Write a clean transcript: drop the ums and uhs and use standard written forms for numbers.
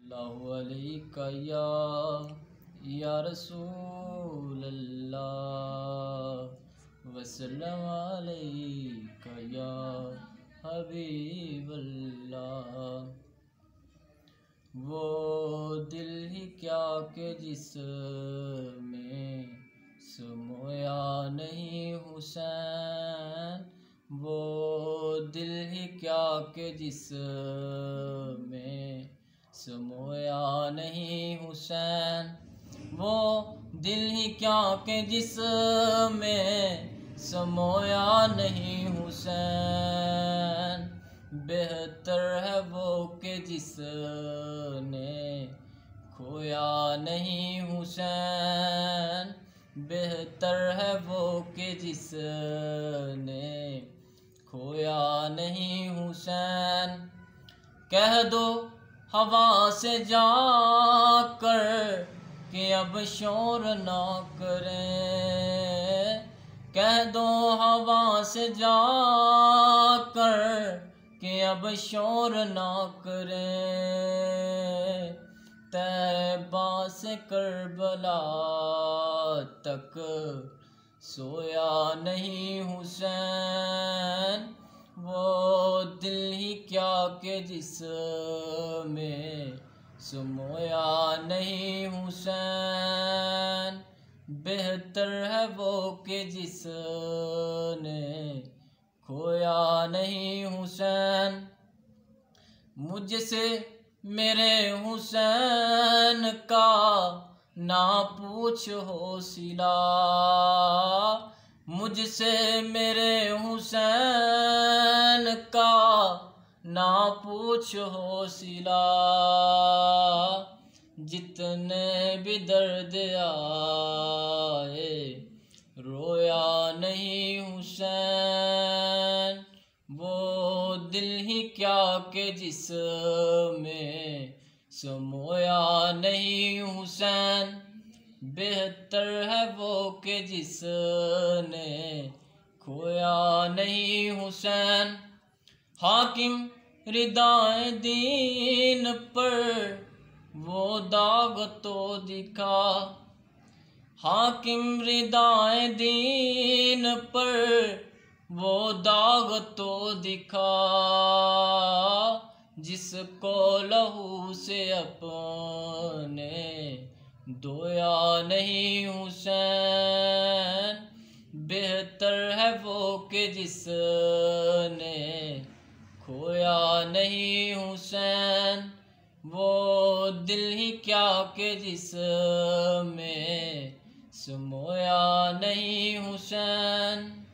اللہ علیکہ یا رسول اللہ وسلم علیکہ یا حبیب اللہ۔ وہ دل ہی کیا کہ جس میں سمویا نہیں حسین، وہ دل ہی کیا کہ جس میں سمویا نہیں حسین، وہ دل ہی کیا کہ جس میں سمویا نہیں حسین، بہتر ہے وہ کہ جس نے کھویا نہیں حسین، بہتر ہے وہ کہ جس نے کھویا نہیں حسین۔ کہہ دو ہوا سے جا کر کہ اب شور نہ کریں، کہہ دو ہوا سے جا کر کہ اب شور نہ کریں، طیبہ سے کربلا تک سویا نہیں حسین، وہ دل ہی کیا کہ جس میں سمویا نہیں حسین، بہتر ہے وہ کہ جس نے کھویا نہیں حسین۔ مجھ سے میرے حسین کا نہ پوچھ حوصلہ، مجھ سے میرے حسین کا نہ پوچھ حوصلہ، جتنے بھی درد آئے رویا نہیں حسین، وہ دل ہی کیا کہ جس میں سمویا نہیں حسین، بہتر ہے وہ کہ جس نے کھویا نہیں حسین۔ حاکم ردائے دین پر وہ داغ تو دکھا، حاکم ردائے دین پر وہ داغ تو دکھا، جس کو لہو سے اپنے دھویا نہیں حسین، بہتر ہے وہ کہ جس نے کھویا نہیں حسین، وہ دل ہی کیا کہ جس میں سمویا نہیں حسین۔